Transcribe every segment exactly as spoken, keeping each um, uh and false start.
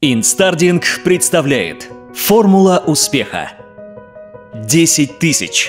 Инстардинг представляет Формула успеха. десять тысяч.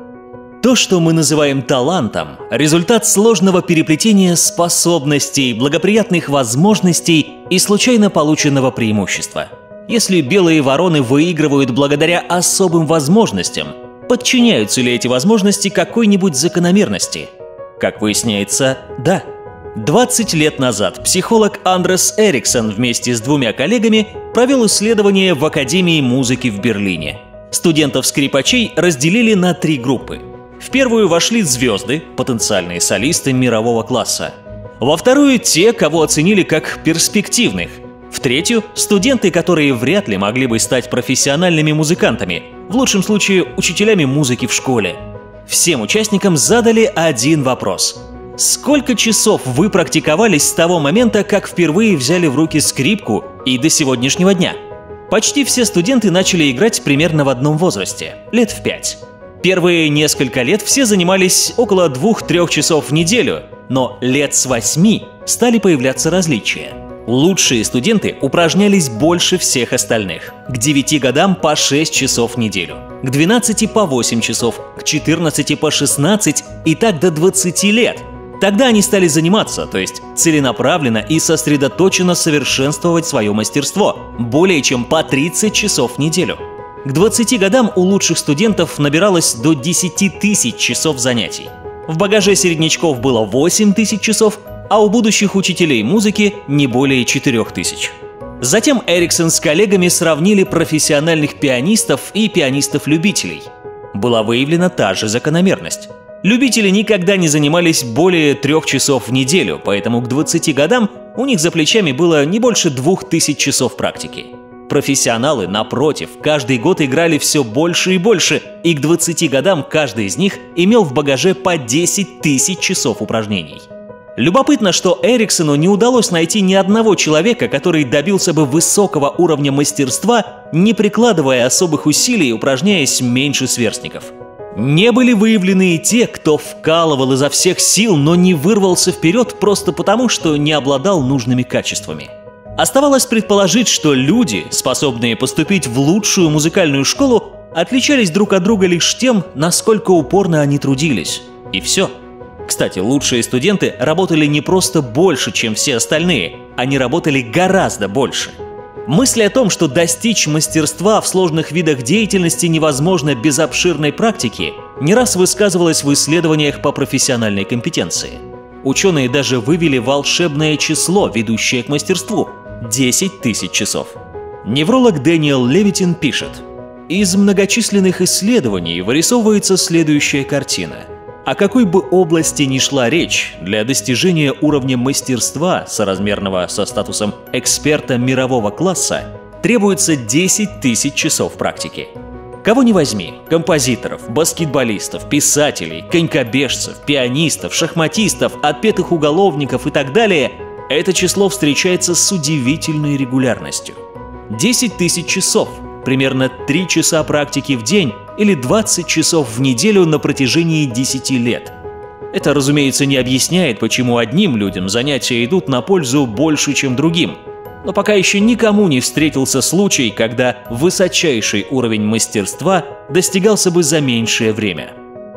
То, что мы называем талантом, результат сложного переплетения способностей, благоприятных возможностей и случайно полученного преимущества. Если белые вороны выигрывают благодаря особым возможностям, подчиняются ли эти возможности какой-нибудь закономерности? Как выясняется, да. двадцать лет назад психолог Андерс Эриксон вместе с двумя коллегами провел исследование в Академии музыки в Берлине. Студентов-скрипачей разделили на три группы. В первую вошли звезды, потенциальные солисты мирового класса. Во вторую – те, кого оценили как перспективных. В третью – студенты, которые вряд ли могли бы стать профессиональными музыкантами, в лучшем случае учителями музыки в школе. Всем участникам задали один вопрос. Сколько часов вы практиковались с того момента, как впервые взяли в руки скрипку, и до сегодняшнего дня? Почти все студенты начали играть примерно в одном возрасте, лет в пять. Первые несколько лет все занимались около двух-трех часов в неделю, но лет с восьми стали появляться различия. Лучшие студенты упражнялись больше всех остальных. К девяти годам по шесть часов в неделю, к двенадцати по восемь часов, к четырнадцати по шестнадцать и так до двадцати лет. Тогда они стали заниматься, то есть целенаправленно и сосредоточенно совершенствовать свое мастерство, более чем по тридцать часов в неделю. К двадцати годам у лучших студентов набиралось до десяти тысяч часов занятий. В багаже середнячков было восемь тысяч часов, а у будущих учителей музыки не более четырёх тысяч. Затем Эриксон с коллегами сравнили профессиональных пианистов и пианистов-любителей. Была выявлена та же закономерность. Любители никогда не занимались более трех часов в неделю, поэтому к двадцати годам у них за плечами было не больше двух тысяч часов практики. Профессионалы, напротив, каждый год играли все больше и больше, и к двадцати годам каждый из них имел в багаже по десять тысяч часов упражнений. Любопытно, что Эриксону не удалось найти ни одного человека, который добился бы высокого уровня мастерства, не прикладывая особых усилий и упражняясь меньше сверстников. Не были выявлены и те, кто вкалывал изо всех сил, но не вырвался вперед просто потому, что не обладал нужными качествами. Оставалось предположить, что люди, способные поступить в лучшую музыкальную школу, отличались друг от друга лишь тем, насколько упорно они трудились. И все. Кстати, лучшие студенты работали не просто больше, чем все остальные, они работали гораздо больше. Мысль о том, что достичь мастерства в сложных видах деятельности невозможно без обширной практики, не раз высказывалась в исследованиях по профессиональной компетенции. Ученые даже вывели волшебное число, ведущее к мастерству – десять тысяч часов. Невролог Дэниел Левитин пишет: «Из многочисленных исследований вырисовывается следующая картина. О какой бы области ни шла речь, для достижения уровня мастерства, соразмерного со статусом эксперта мирового класса, требуется десять тысяч часов практики. Кого ни возьми – композиторов, баскетболистов, писателей, конькобежцев, пианистов, шахматистов, отпетых уголовников и так далее – это число встречается с удивительной регулярностью. десять тысяч часов – примерно три часа практики в день или двадцать часов в неделю на протяжении десяти лет. Это, разумеется, не объясняет, почему одним людям занятия идут на пользу больше, чем другим. Но пока еще никому не встретился случай, когда высочайший уровень мастерства достигался бы за меньшее время.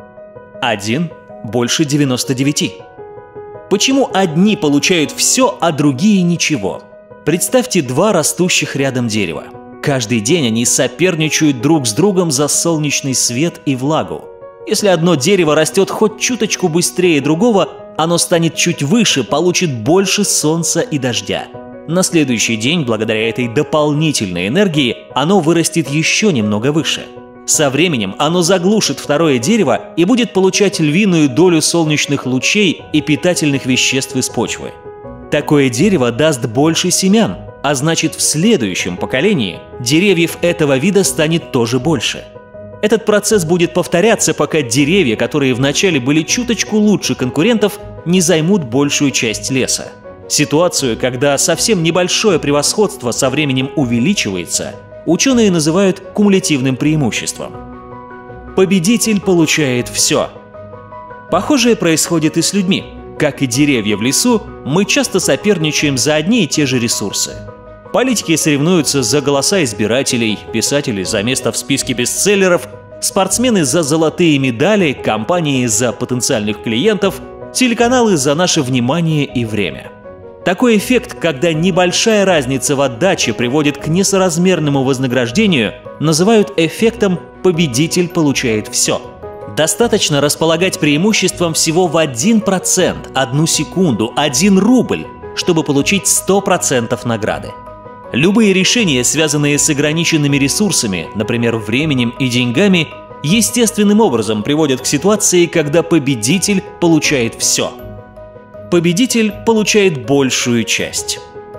Один больше девяноста девяти. Почему одни получают все, а другие ничего? Представьте два растущих рядом дерева. Каждый день они соперничают друг с другом за солнечный свет и влагу. Если одно дерево растет хоть чуточку быстрее другого, оно станет чуть выше, получит больше солнца и дождя. На следующий день, благодаря этой дополнительной энергии, оно вырастет еще немного выше. Со временем оно заглушит второе дерево и будет получать львиную долю солнечных лучей и питательных веществ из почвы. Такое дерево даст больше семян, а значит, в следующем поколении деревьев этого вида станет тоже больше. Этот процесс будет повторяться, пока деревья, которые вначале были чуточку лучше конкурентов, не займут большую часть леса. Ситуацию, когда совсем небольшое превосходство со временем увеличивается, ученые называют кумулятивным преимуществом. Победитель получает все. Похожее происходит и с людьми. Как и деревья в лесу, мы часто соперничаем за одни и те же ресурсы. Политики соревнуются за голоса избирателей, писатели за место в списке бестселлеров, спортсмены за золотые медали, компании за потенциальных клиентов, телеканалы за наше внимание и время. Такой эффект, когда небольшая разница в отдаче приводит к несоразмерному вознаграждению, называют эффектом «победитель получает все». Достаточно располагать преимуществом всего в один процент, одну секунду, один рубль, чтобы получить сто процентов награды. Любые решения, связанные с ограниченными ресурсами, например, временем и деньгами, естественным образом приводят к ситуации, когда победитель получает все. Победитель получает большую часть.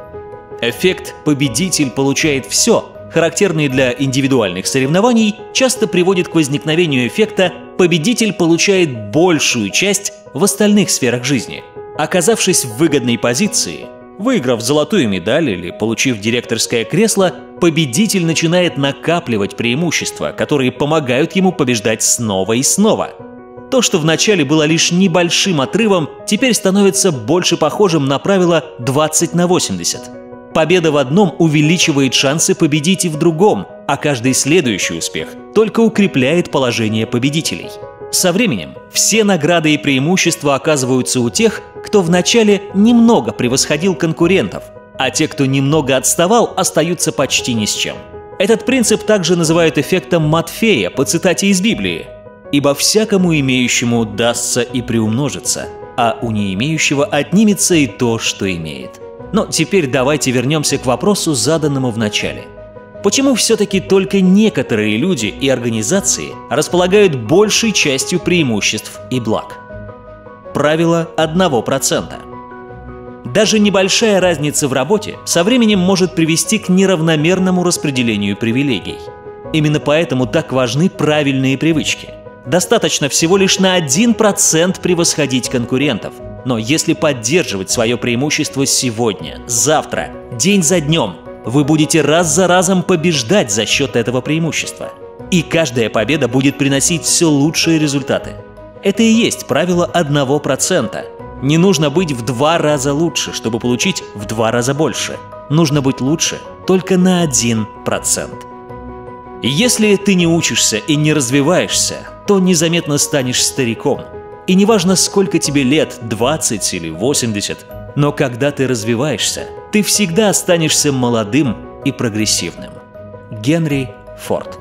Эффект «победитель получает все», характерный для индивидуальных соревнований, часто приводит к возникновению эффекта «победитель получает большую часть в остальных сферах жизни». Оказавшись в выгодной позиции, выиграв золотую медаль или получив директорское кресло, победитель начинает накапливать преимущества, которые помогают ему побеждать снова и снова. То, что вначале было лишь небольшим отрывом, теперь становится больше похожим на правило двадцать на восемьдесят. Победа в одном увеличивает шансы победить и в другом, а каждый следующий успех только укрепляет положение победителей. Со временем все награды и преимущества оказываются у тех, кто вначале немного превосходил конкурентов, а те, кто немного отставал, остаются почти ни с чем. Этот принцип также называют эффектом Матфея по цитате из Библии: «Ибо всякому имеющему дастся и приумножится, а у не имеющего отнимется и то, что имеет». Но теперь давайте вернемся к вопросу, заданному в начале. Почему все-таки только некоторые люди и организации располагают большей частью преимуществ и благ? Правило одного процента. Даже небольшая разница в работе со временем может привести к неравномерному распределению привилегий. Именно поэтому так важны правильные привычки. Достаточно всего лишь на один процент превосходить конкурентов. Но если поддерживать свое преимущество сегодня, завтра, день за днем, вы будете раз за разом побеждать за счет этого преимущества. И каждая победа будет приносить все лучшие результаты. Это и есть правило одного процента. Не нужно быть в два раза лучше, чтобы получить в два раза больше. Нужно быть лучше только на один процент. Если ты не учишься и не развиваешься, то незаметно станешь стариком. И неважно, сколько тебе лет, двадцать или восемьдесят, но когда ты развиваешься, ты всегда останешься молодым и прогрессивным. Генри Форд.